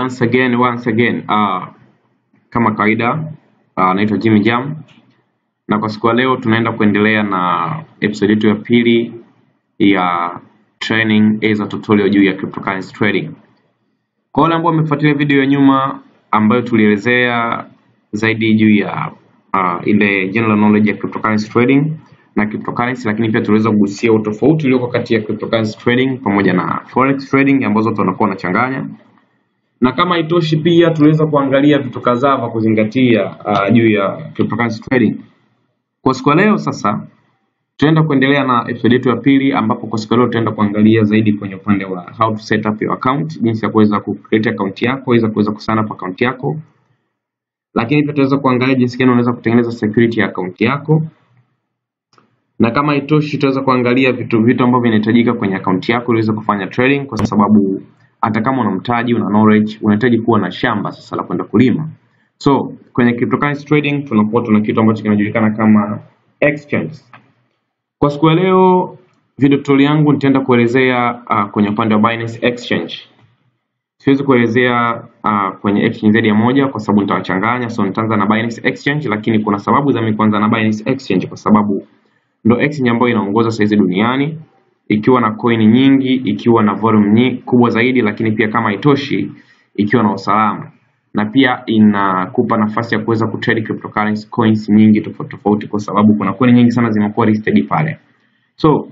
Once again, kama kawaida, naitwa Jimmy Jam, na kwa siku ya leo tunaenda kuendelea na episode yetu ya pili ya training as a tutorial juu ya cryptocurrency trading. Kwa wale ambao wamefuatilia video ya nyuma ambayo tulielezea zaidi juu ya ile general knowledge ya cryptocurrency trading na cryptocurrency, lakini pia tuliweza kugusia utofauti ulioko kati ya cryptocurrency trading pamoja na forex trading ambazo watu wanakuwa wanachanganya. Na kama itoshi pia tuliweza kuangalia vitu kadhaa vya kuzingatia juu ya cryptocurrency trading. Kwa siku ya leo sasa tutaenda kuendelea na episode yetu ya pili, ambapo kwa siku ya leo tutaenda kuangalia zaidi kwenye upande wa how to set up your account, jinsi ya kuweza ku-create account yako, kuweza kusign up account yako. Lakini pia tutaweza kuangalia jinsi gani unaweza kutengeneza security ya account yako. Na kama itoshi tutaweza kuangalia vitu ambavyo vinahitajika kwenye account yako ili uweze kufanya trading, kwa sababu hata kama una mtaji, una knowledge, unahitaji kuwa na shamba sasa la kwenda kulima. So, kwenye cryptocurrency trading tuna kitu ambacho kinajulikana kama exchange. Kwa siku ya leo video tutorial yangu nitaenda kuelezea kwenye upande wa Binance Exchange. Siwezi kuelezea kwenye exchange zaidi ya moja kwa sababu nitawachanganya, so nitaanza na Binance Exchange, lakini kuna sababu za mimi kuanza na Binance Exchange kwa sababu ndio exchange ambayo inaongoza saizi duniani, ikiwa na coin nyingi, ikiwa na volume kubwa zaidi, lakini pia kama haitoshi ikiwa na usalama, na pia inakupa nafasi ya kuweza kutrade cryptocurrency coins nyingi tofauti kwa sababu kuna coin nyingi sana zimekuwa listed pale. So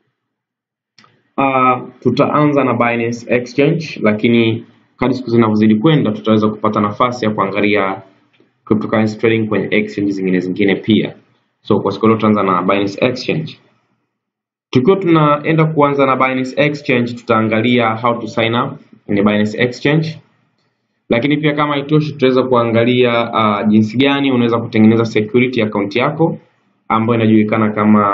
tutaanza na Binance Exchange, lakini kadri siku zinavyozidi kwenda tutaweza kupata nafasi ya kuangalia cryptocurrency trading kwenye exchange zingine pia. So kwa siku leo tutaanza na Binance Exchange. Tukiwa tunaenda kuanza na Binance Exchange, tutaangalia how to sign up kwenye Binance Exchange. Lakini pia kama itoshi tutaweza kuangalia jinsi gani unaweza kutengeneza security account yako ambayo inajulikana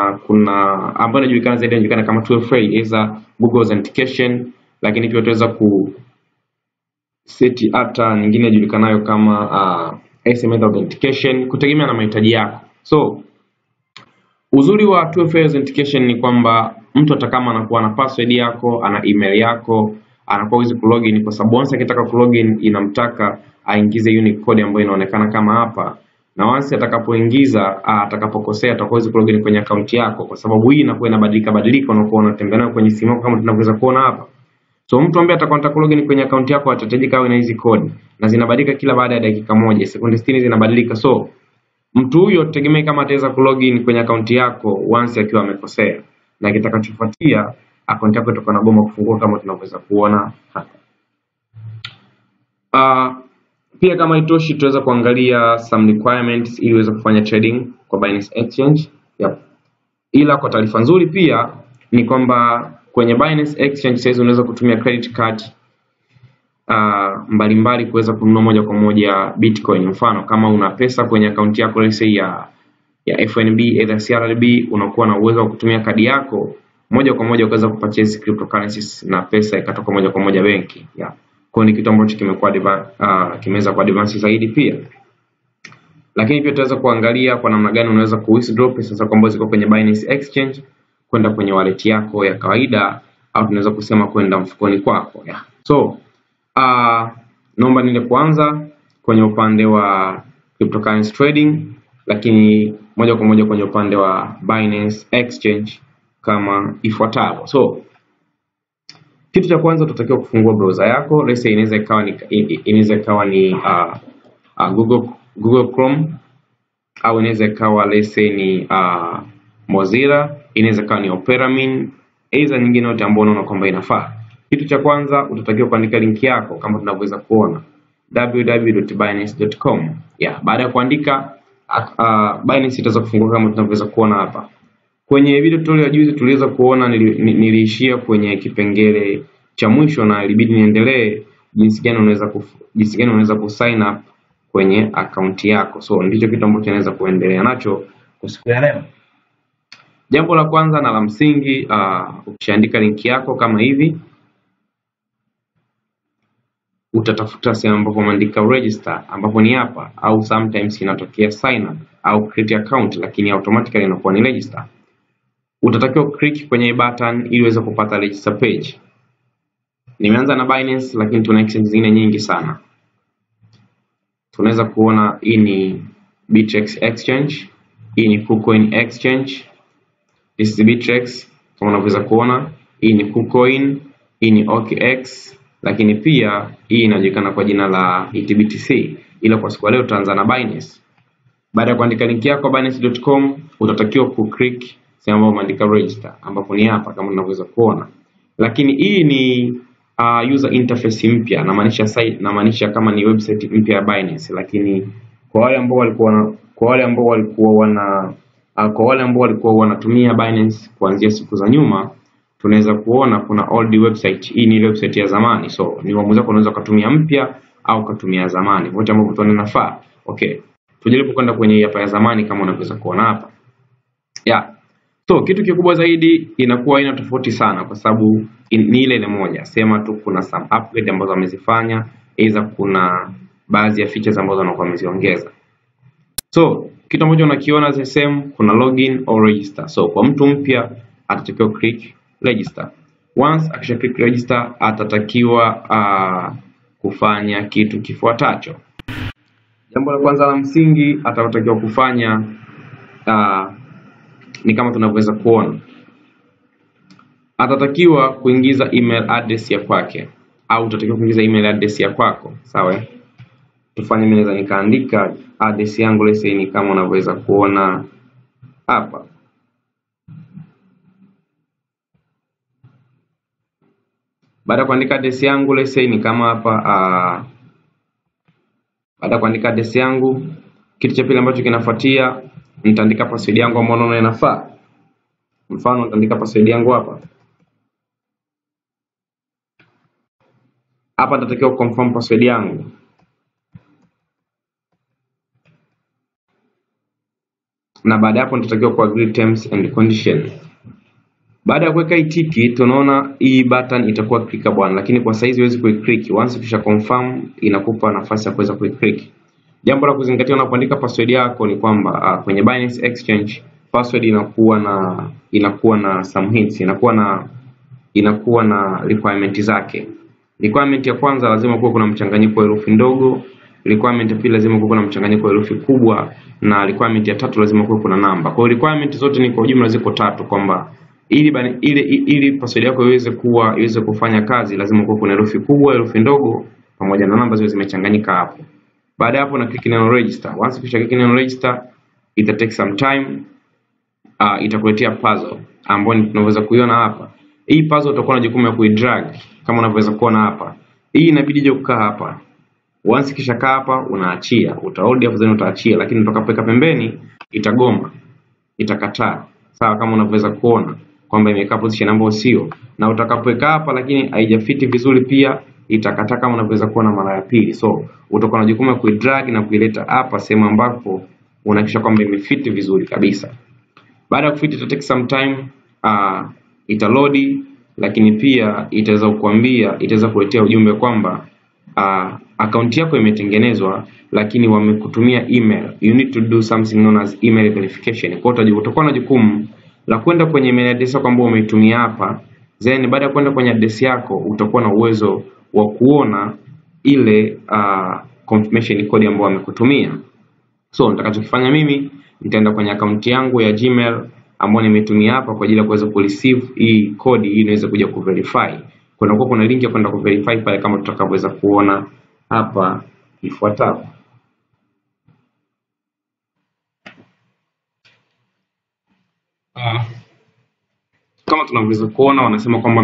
zaidi kama 2FA as Google Authentication, lakini pia tutaweza ku set hata nyingine inajulikanayo kama SMS Authentication kutegemea na mahitaji yako. So uzuri wa 2FA Authentication ni kwamba mtu atakama anakuwa na password yako, ana email yako, anakuwa hawezi kulogin, kwa sababu once akitaka kulogin inamtaka aingize unique code ambayo inaonekana kama hapa, na once atakapoingiza atakapokosea atakuwa hawezi kulogin kwenye account yako, kwa sababu hii inakuwa inabadilika unakuwa unatembea nayo kwenye simu yako kama tunavyoweza kuona hapa. So mtu ambaye atakayetaka kulogin kwenye account yako atahitajika awe na hizi code, na zinabadilika kila baada ya dakika moja, sekunde 60 zinabadilika. So mtu huyo tegemea kama ataweza kulogin kwenye account yako once akiwa amekosea, na kitakachofuatia account yako itakuwa na goma kufungua kama tunavyoweza kuona hapa. Pia kama itoshi tutaweza kuangalia some requirements ili uweze kufanya trading kwa Binance Exchange. Ila kwa taarifa nzuri pia ni kwamba kwenye Binance Exchange sasa unaweza kutumia credit card mbalimbali kuweza kununua moja kwa moja Bitcoin. Mfano kama una pesa kwenye account yako let's say ya FNB either CRDB, unakuwa na uwezo wa kutumia kadi yako moja kwa moja kuweza kupurchase cryptocurrencies na pesa ikatoka moja kwa moja benki. Kwa ni kitu ambacho kimeweza kwa advance zaidi pia. Lakini pia tutaweza kuangalia kwa namna gani unaweza ku-withdraw pesa zako ambazo ziko kwenye Binance Exchange kwenda kwenye wallet yako ya kawaida, au tunaweza kusema kwenda mfukoni kwako. So naomba niende kuanza kwenye upande wa cryptocurrency trading, lakini moja kwa moja kwenye upande wa Binance Exchange kama ifuatavyo. So kitu cha kwanza tutatakiwa kufungua browser yako. Let's say inaweza ikawa ni Google Chrome, au inaweza ikawa let's say ni Mozilla, inaweza ikawa ni Opera Mini, aidha nyingine yote ambayo unaona kwamba inafaa. Kitu cha kwanza utatakiwa kuandika link yako kama tunavyoweza kuona www.binance.com. Baada ya kuandika Binance itaweza kufunguka kama tunavyoweza kuona hapa. Kwenye video tutorial ya juzi tuliweza kuona niliishia kwenye kipengele cha mwisho na ilibidi niendelee jinsi gani unaweza kusign up kwenye account yako. So ndicho kitu ambacho naweza kuendelea nacho kwa siku ya leo. Jambo la kwanza na la msingi, ukishaandika link yako kama hivi, utatafuta sehemu ambapo umeandika register, ambapo ni hapa, au sometimes inatokea sign up au create account, lakini automatically inakuwa ni register. Utatakiwa click kwenye button ili uweze kupata register page. Nimeanza na Binance, lakini tuna exchange zingine nyingi sana. Tunaweza kuona hii ni Bittrex Exchange, hii ni KuCoin Exchange, this is Bittrex kama unaweza kuona, hii ni KuCoin, hii ni OKX, lakini pia hii inajulikana kwa jina la ETBTC, ila kwa siku leo tutaanza na Binance. Baada ya kuandika link yako binance.com, utatakiwa ku-click sehemu ambayo umeandika register, ambapo ni hapa kama unaweza kuona. Lakini hii ni user interface mpya, namaanisha kama ni website mpya ya Binance, lakini kwa wale ambao walikuwa wanatumia Binance kuanzia siku za nyuma, tunaweza kuona kuna old website. Hii ni website ya zamani, so ni uamuzi wako, unaweza kutumia mpya au kutumia zamani, wote ambao tuone nafaa. Okay, tujaribu kwenda kwenye hapa ya zamani kama unaweza kuona hapa. So kitu kikubwa zaidi inakuwa ina tofauti sana kwa sababu ni ile moja. Sema tu kuna some upgrade ambazo wamezifanya, aidha kuna baadhi ya features ambazo wanakuwa wameziongeza. So kitu ambacho unakiona the same, kuna login or register. So kwa mtu mpya atatakiwa click register. Once akisha click register, atatakiwa kufanya kitu kifuatacho. Jambo la kwanza la msingi atatakiwa kufanya ni kama tunavyoweza kuona, atatakiwa kuingiza email address ya kwake, au utatakiwa kuingiza email address ya kwako. Sawa, tufanye mimi naweza nikaandika address yangu, let's say ni kama unavyoweza kuona hapa. Baada ya kuandika address yangu, let's say ni kama hapa. Baada ya kuandika address yangu, kitu cha pili ambacho kinafuatia, nitaandika password yangu ambayo naona inafaa. Mfano nitaandika password yangu hapa. Hapa nitatakiwa confirm password yangu. Na baada hapo nitatakiwa ku agree terms and conditions. Baada ya kuweka itiki, tunaona hii button itakuwa clickable, lakini kwa saizi huwezi ku-click. Once ukisha confirm, inakupa nafasi ya kuweza ku-click. Jambo la kuzingatia unapoandika password yako ni kwamba kwenye Binance Exchange password inakuwa na some hints, inakuwa na requirement zake. Requirement ya kwanza, lazima kuwe kuna mchanganyiko wa herufi ndogo. Requirement ya pili, lazima kuwe kuna mchanganyiko wa herufi kubwa, na requirement ya tatu, lazima kuwe kuna namba. Kwa hiyo requirement zote ni kwa ujumla ziko tatu, kwamba ili password yako iweze kufanya kazi, lazima kuwe kuna herufi kubwa, herufi ndogo pamoja na namba ziwe zimechanganyika hapo. Baada hapo na click neno register. Once ukisha click neno register, ita take some time, itakuletea puzzle ambayo tunaweza kuiona hapa. Hii puzzle utakuwa na jukumu ya kuidrag kama unavyoweza kuona hapa. Hii inabidi je kukaa hapa. Once kisha kaa hapa, unaachia, utahold hapo, then utaachia, lakini utakapoweka pembeni itagoma, itakataa. Sawa, kama unavyoweza kuona kwamba imekaa position ambayo sio, na utakapoweka hapa lakini haijafiti vizuri pia itakataa kama unavyoweza kuona mara ya pili. So utakuwa na jukumu ya kuidrag na kuileta hapa sehemu ambapo unahakikisha kwamba imefiti vizuri kabisa. Baada ya kufiti ita take some time, itaload, lakini pia itaweza kuletea ujumbe kwamba account yako imetengenezwa, lakini wamekutumia email. You need to do something known as email verification. Kwa hiyo utakuwa na jukumu la kwenda kwenye email address yako ambayo umeitumia hapa. Then baada ya kwenda kwenye address yako, utakuwa na uwezo wa kuona ile confirmation code ambayo wamekutumia. So nitakachokifanya mimi, nitaenda kwenye account yangu ya Gmail ambayo nimetumia hapa kwa ajili ya kuweza kureceive hii code ili niweze kuja kuverify. Kuna link ya kwenda kuverify pale kama tutakavyoweza kuona hapa ifuatayo. Kama tunavyoweza kuona, wanasema kwamba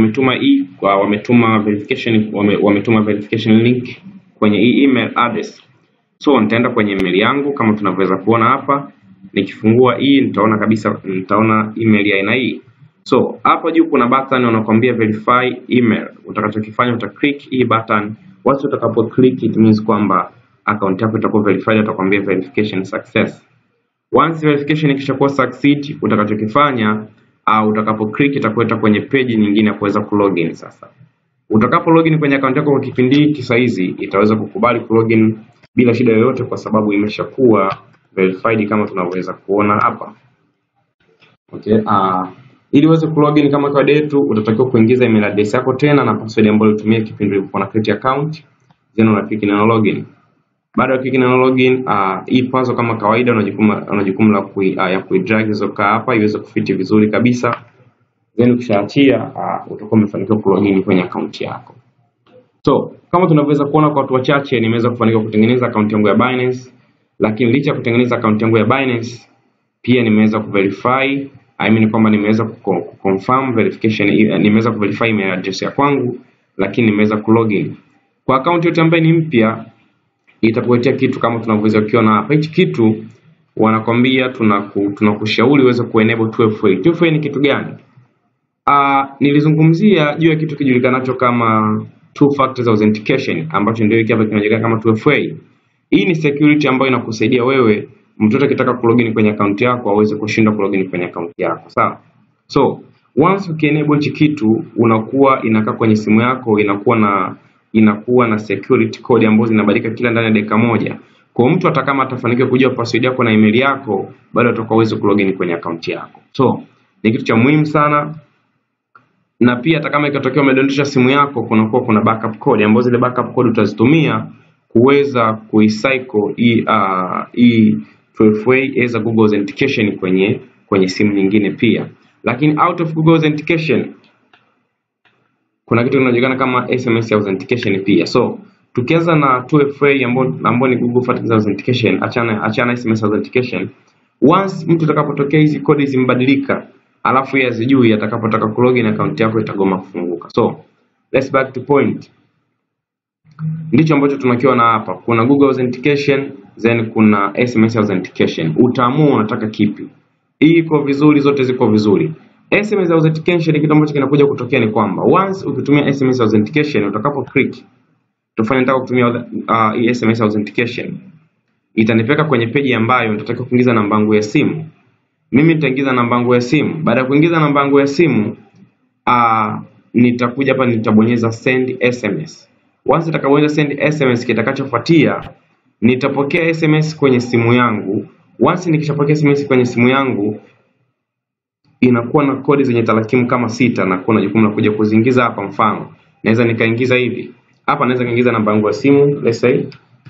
wametuma verification link kwenye hii email address. So nitaenda kwenye email yangu kama tunavyoweza kuona hapa. Nikifungua hii nitaona email ya aina hii. So hapa juu kuna button unakwambia verify email. Utakachokifanya click hii button. Once utakapo click, it means kwamba account yako itakuwa verified, utakwambia verification success. Once verification ikishakuwa succeed, utakachokifanya utakapo click itakuleta kwenye page nyingine ya kuweza kulogin. Sasa utakapo login kwenye account yako kwa kipindi hiki saizi, itaweza kukubali kulogin bila shida yoyote kwa sababu imeshakuwa verified kama tunavyoweza kuona hapa. Okay, Ili uweze kulogin kama kawaida yetu, utatakiwa kuingiza email address yako tena na password ambayo ulitumia kipindi ulipokuwa na create account, then una click neno login. Baada ya click neno login, hii password kama kawaida una jukumu la kuidrag hizo hapa iweze kufiti vizuri kabisa. Then ukishaachia utakuwa umefanikiwa kulogin kwenye account yako. So, kama tunavyoweza kuona kwa watu wachache, nimeweza kufanikiwa kutengeneza account yangu ya Binance, lakini licha ya kutengeneza account yangu ya Binance, pia nimeweza kuverify, kwamba nimeweza kuconfirm verification, nimeweza kuverify email address ya kwangu, lakini nimeweza kulogin. Kwa account yote ambayo ni mpya, itakuletea kitu kama tunavyoweza kuona hapa. Hichi kitu wanakwambia tunakushauri uweze kuenable 2FA. 2FA ni kitu gani? Nilizungumzia juu ya kitu kijulikanacho kama two factors authentication, ambacho ndio hiki hapa kinajulikana kama 2FA. Hii ni security ambayo inakusaidia wewe mtu akitaka kulogin kwenye account yako aweze kushinda kulogin kwenye account yako, sawa? So, once ukienable hichi kitu, unakuwa inakaa kwenye simu yako, inakuwa na security code ambazo zinabadilika kila ndani ya dakika moja. Kwa mtu hata kama atafanikiwa kujua password yako na email yako, bado atakaweza kulogin kwenye account yako. So, ni kitu cha muhimu sana. Na pia hata kama ikatokea umedondosha simu yako, kuna backup code ambazo zile backup code utazitumia kuweza kuicycle hii 2FA as a Google Authentication kwenye simu nyingine pia. Lakini out of Google Authentication kuna kitu kinachojulikana kama SMS Authentication pia. So, tukianza na 2FA ambayo ni Google Factor Authentication, achana SMS Authentication. Once mtu atakapotokea hizi kodi zimbadilika, alafu yeye azijui, atakapotaka kulogin account yako itagoma kufunguka. So, let's back to point. Ndicho ambacho tunakiona hapa. Kuna Google Authentication, then kuna SMS Authentication. Utaamua unataka kipi. Hii iko vizuri, zote ziko vizuri. SMS Authentication kitu ambacho kinakuja kutokea ni kwamba once ukitumia SMS Authentication, utakapo click tufanye nataka kutumia hii SMS Authentication, itanipeleka kwenye page ambayo nitatakiwa kuingiza namba yangu ya simu. Mimi nitaingiza namba yangu ya simu. Baada ya kuingiza namba yangu ya simu, nitakuja hapa nitabonyeza send SMS. Once nitakapobonyeza send SMS, kitakachofuatia nitapokea SMS kwenye simu yangu. Once nikishapokea SMS kwenye simu yangu, inakuwa na kodi zenye tarakimu kama 6 na kuna jukumu la kuja kuziingiza hapa. Mfano, naweza nikaingiza hivi. Hapa naweza kuingiza namba yangu ya simu, let's say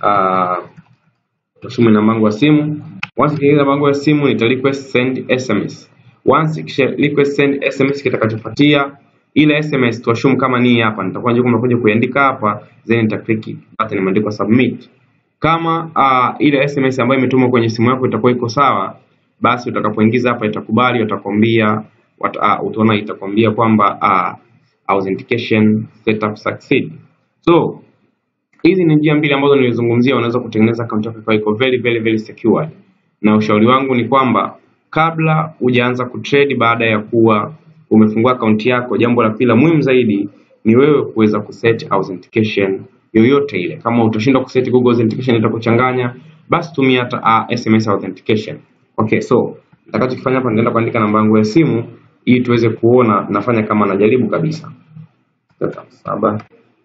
tuseme namba yangu ya simu. Once nikiingiza namba yangu ya simu, nita request send SMS. Once nikisha request send SMS, kitakachofuatia ile SMS tuashumu kama ni hapa, nitakuwa jukumu la kuja kuandika hapa, then nita click button imeandikwa submit. Kama ile SMS ambayo imetumwa kwenye simu yako itakuwa iko sawa, basi utakapoingiza hapa itakubali, utakwambia utaona itakwambia kwamba authentication setup succeed. So, hizi ni njia mbili ambazo nilizungumzia unaweza kutengeneza account yako iko very very very secure. Na ushauri wangu ni kwamba kabla hujaanza kutrade baada ya kuwa umefungua account yako, jambo la pili muhimu zaidi ni wewe kuweza kuset authentication yoyote ile. Kama utashinda kuset Google Authentication itakuchanganya, basi tumia hata SMS Authentication. Okay, so nitakachokifanya hapa, nitaenda kuandika namba yangu ya simu ili tuweze kuona nafanya kama najaribu kabisa. 7.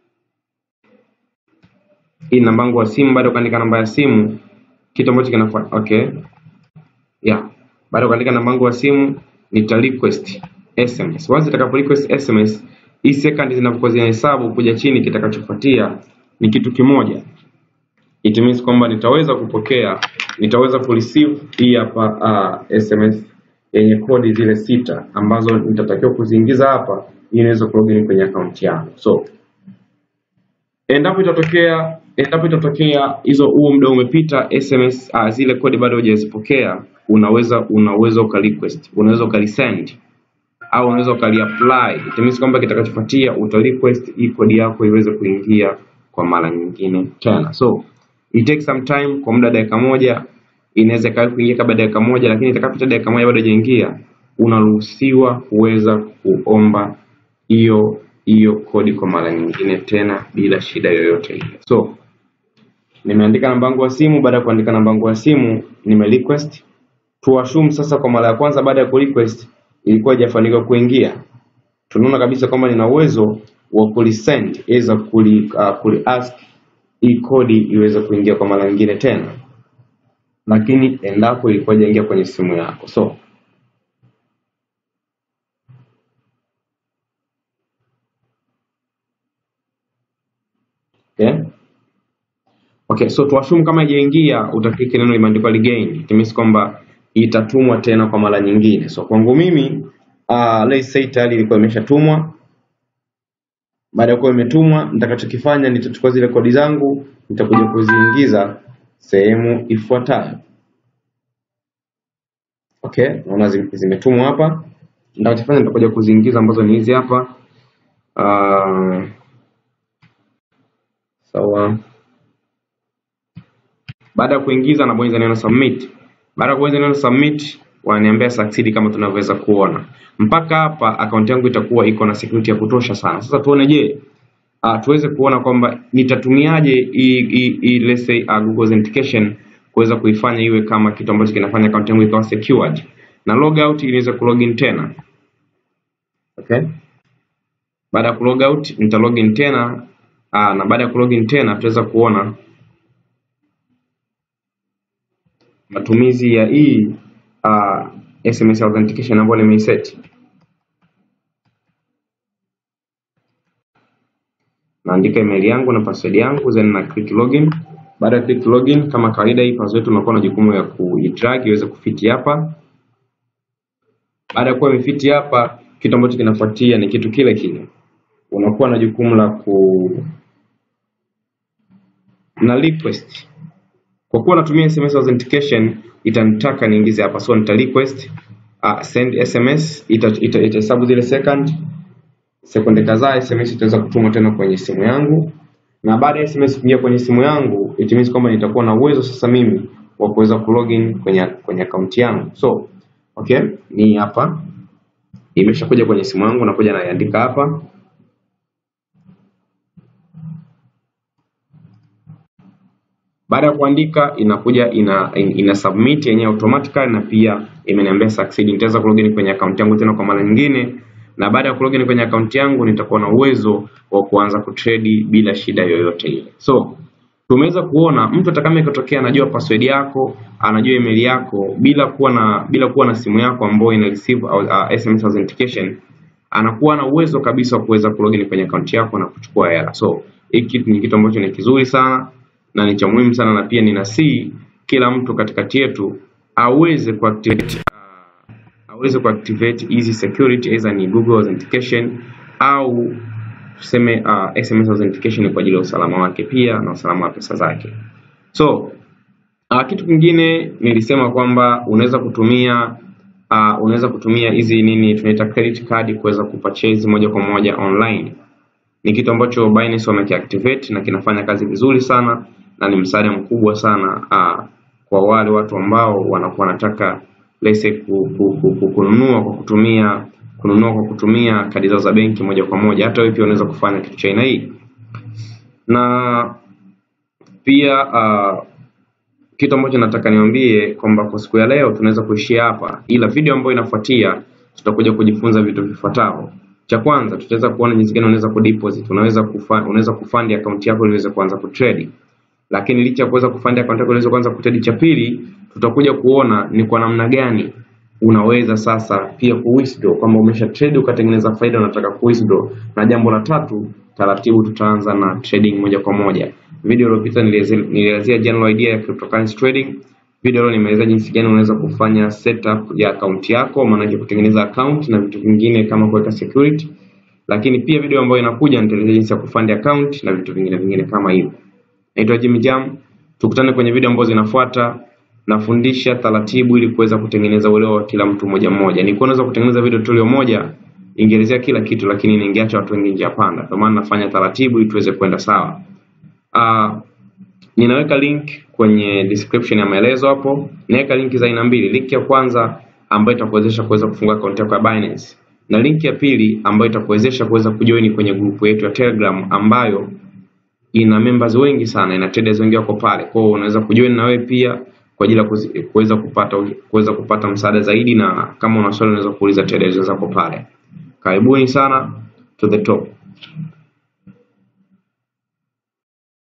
Hii namba yangu ya simu. Baada ya kuandika namba ya simu, kitu ambacho kinafuata, okay. Baada ya kuandika namba yangu ya simu, nita request SMS. Once nitakapo request SMS, hii second zinapokuwa zinahesabu kuja chini, kitakachofuatia ni kitu kimoja. It means kwamba nitaweza kureceive hii hapa SMS yenye kodi zile 6 ambazo nitatakiwa kuziingiza hapa ili niweze kulogin kwenye account yangu. So, endapo itatokea hizo muda umepita, SMS zile kodi bado hujazipokea, unaweza ukarequest, unaweza ukaresend au unaweza ukaliapply. It means kwamba kitakachofuatia utarequest hii kodi yako iweze kuingia kwa mara nyingine tena. So, it takes some time, kwa muda dakika moja inaweza kuingia kabla dakika moja, lakini itakapita dakika moja bado haijaingia, unaruhusiwa kuweza kuomba hiyo kodi kwa mara nyingine tena bila shida yoyote ile. So, nimeandika namba yangu ya simu. Baada ya kuandika namba yangu ya simu, nime request. Tuashumu sasa kwa mara ya kwanza baada ya ku request ilikuwa haijafanikiwa kuingia. Tunaona kabisa kwamba nina uwezo wa kulisend, ask hii kodi iweze kuingia kwa mara nyingine tena. Lakini endapo ilikuwa haijaingia kwenye simu yako. So, Okay, so tuassume kama haijaingia, utaklik neno limeandikwa regain. It means kwamba itatumwa tena kwa mara nyingine. So kwangu mimi let's say tayari ilikuwa imeshatumwa. Baada ya kuwa imetumwa, nitakachokifanya nitachukua zile kodi zangu, nitakuja kuziingiza sehemu ifuatayo. Okay, naona zimetumwa hapa. Nitakachofanya nitakuja kuziingiza ambazo ni hizi hapa. Sawa. Baada ya kuingiza na bonyeza neno submit. Baada ya kubonyeza neno submit, wananiambia succeed kama tunavyoweza kuona. Mpaka hapa account yangu itakuwa iko na security ya kutosha sana. Sasa tuone je, tuweze kuona kwamba nitatumiaje let's say Google Authentication kuweza kuifanya iwe kama kitu ambacho kinafanya account yangu ikawa secured. Na logout ili niweze kulogin tena. Okay? Baada ya kulogout nita login tena, na baada ya kulogin tena tutaweza kuona matumizi ya hii SMS authentication ambayo nimeiset. Naandika email yangu na password yangu, then na click login. Baada ya click login, kama kawaida hii password tunakuwa na jukumu ya kuidrag iweze kufiti hapa. Baada ya kuwa imefiti hapa, kitu ambacho kinafuatia ni kitu kile kile. Unakuwa na jukumu la na request. Kwa kuwa natumia SMS authentication, itanitaka niingize hapa, so nita request send SMS. Itahesabu zile sekunde kadhaa, SMS itaweza kutumwa tena kwenye simu yangu. Na baada ya SMS kuingia kwenye simu yangu, it means kwamba nitakuwa na uwezo sasa mimi wa kuweza kulogin kwenye account yangu. So okay, ni hapa imeshakuja kwenye simu yangu, nakuja naiandika hapa. Baada ya kuandika inakuja ina submit yenyewe automatically, na pia imeniambia succeed. Nitaweza kulogin kwenye account yangu tena kwa mara nyingine, na baada ya kulogin kwenye account yangu nitakuwa na uwezo wa kuanza kutrade bila shida yoyote ile. So tumeweza kuona mtu atakama ikatokea anajua password yako, anajua email yako bila kuwa na simu yako ambayo ina receive SMS authentication, anakuwa na uwezo kabisa wa kuweza kulogin kwenye account yako na kuchukua hela. So hiki ni kitu ambacho ni kizuri sana na ni cha muhimu sana, na pia ninasihi kila mtu katikati yetu aweze kuactivate easy security, either ni Google Authentication au tuseme SMS authentication kwa ajili ya usalama wake pia na usalama wa pesa zake. So kitu kingine nilisema kwamba unaweza kutumia hizi nini tunaita credit card kuweza kupurchase moja kwa moja online. Ni kitu ambacho Binance wamekiactivate na kinafanya kazi vizuri sana, na ni msaada mkubwa sana kwa wale watu ambao wanakuwa wanataka let's say kununua kwa kutumia kadi zao za benki moja kwa moja. Hata wewe pia unaweza kufanya kitu cha aina hii. Na pia kitu ambacho nataka niambie kwamba kwa siku ya leo tunaweza kuishia hapa, ila video ambayo inafuatia tutakuja kujifunza vitu vifuatavyo. Cha kwanza tutaweza kuona jinsi gani unaweza kudeposit, unaweza kufund account yako ili uweze kuanza kutrade. Lakini licha ya kuweza kufund account yako ili uweze kuanza kutrade, cha pili tutakuja kuona ni kwa namna gani unaweza sasa pia kuwithdraw, kwamba umesha trade ukatengeneza faida unataka kuwithdraw. Na jambo la tatu, taratibu tutaanza na trading moja kwa moja. Video iliyopita nilielezea general idea ya cryptocurrency trading. Video leo nimeeleza jinsi gani unaweza kufanya setup ya account yako, maana yake kutengeneza account na vitu vingine kama kuweka security. Lakini pia video ambayo inakuja nitaeleza jinsi ya kufund account na vitu vingine kama hivyo. Naitwa Jimmy Jam. Tukutane kwenye video ambazo zinafuata. Nafundisha taratibu ili kuweza kutengeneza uelewa wa kila mtu mmoja mmoja. Nilikuwa naweza kutengeneza video tutorial moja ingeelezea kila kitu, lakini ningeacha watu wengi njia panda. Kwa maana nafanya taratibu ili tuweze kwenda sawa. Ninaweka link kwenye description ya maelezo hapo. Naweka link za aina mbili. Link ya kwanza ambayo itakuwezesha kuweza kufungua account yako ya Binance, na link ya pili ambayo itakuwezesha kuweza kujoin kwenye grupu yetu ya Telegram ambayo ina members wengi sana, ina traders wengi wako pale. Kwa hiyo unaweza kujoin na wewe pia kwa ajili ya kuweza kupata msaada zaidi, na kama una swali unaweza kuuliza traders wako pale. Karibuni sana to the top.